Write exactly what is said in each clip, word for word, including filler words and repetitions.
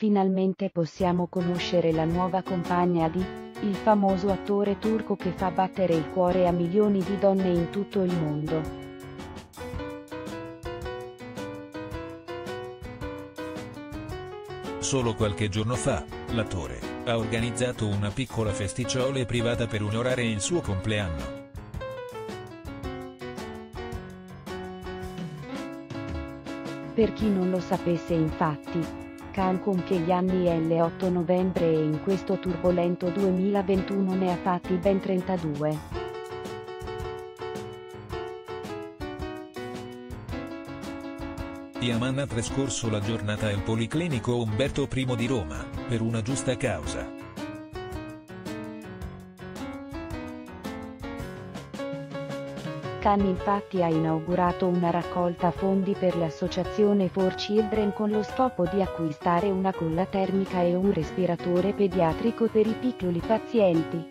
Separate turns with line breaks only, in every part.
Finalmente possiamo conoscere la nuova compagna di, il famoso attore turco che fa battere il cuore a milioni di donne in tutto il mondo.
Solo qualche giorno fa, l'attore ha organizzato una piccola festicciola privata per onorare il suo compleanno.
Per chi non lo sapesse infatti, Can compie gli anni il otto novembre e in questo turbolento duemilaventuno ne ha fatti ben trentadue.
Yaman ha trascorso la giornata al Policlinico Umberto I di Roma, per una giusta causa.
Can infatti ha inaugurato una raccolta fondi per l'associazione For Children con lo scopo di acquistare una culla termica e un respiratore pediatrico per i piccoli pazienti.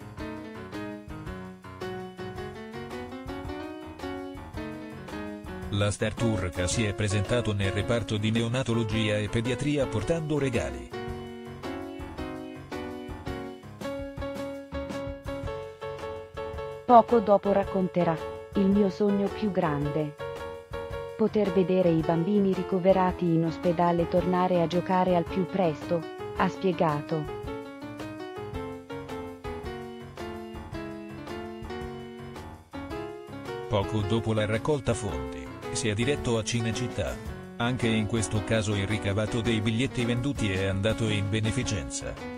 La star turca si è presentato nel reparto di neonatologia e pediatria portando regali.
Poco dopo racconterà: il mio sogno più grande. Poter vedere i bambini ricoverati in ospedale tornare a giocare al più presto, ha spiegato.
Poco dopo la raccolta fondi, si è diretto a Cinecittà. Anche in questo caso il ricavato dei biglietti venduti è andato in beneficenza.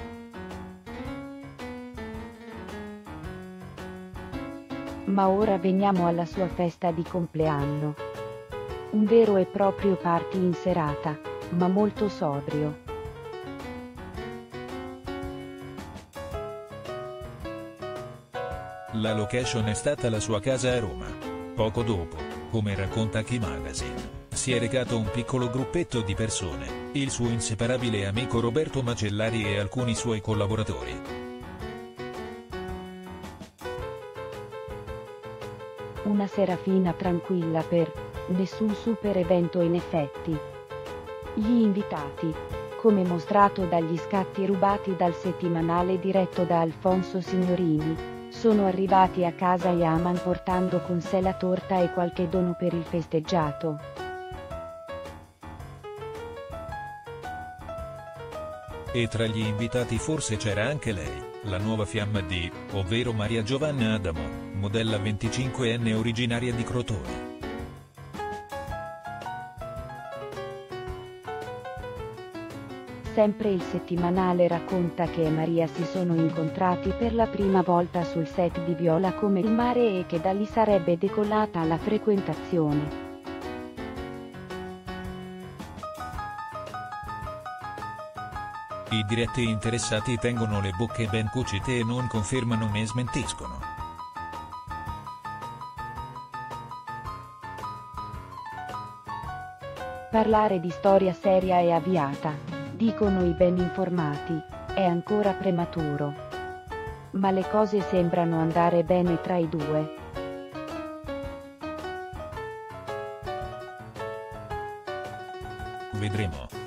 Ma ora veniamo alla sua festa di compleanno. Un vero e proprio party in serata, ma molto sobrio.
La location è stata la sua casa a Roma. Poco dopo, come racconta Key Magazine, si è recato un piccolo gruppetto di persone, il suo inseparabile amico Roberto Macellari e alcuni suoi collaboratori.
Una serafina tranquilla per nessun super evento in effetti. Gli invitati, come mostrato dagli scatti rubati dal settimanale diretto da Alfonso Signorini, sono arrivati a casa Yaman portando con sé la torta e qualche dono per il festeggiato.
E tra gli invitati forse c'era anche lei, la nuova fiamma di, ovvero Maria Giovanna Adamo, modella venticinquenne originaria di Crotone.
Sempre il settimanale racconta che Maria si sono incontrati per la prima volta sul set di Viola come il mare e che da lì sarebbe decollata la frequentazione.
I diretti interessati tengono le bocche ben cucite e non confermano né smentiscono.
Parlare di storia seria è avviata, dicono i ben informati, è ancora prematuro. Ma le cose sembrano andare bene tra i due.
Vedremo.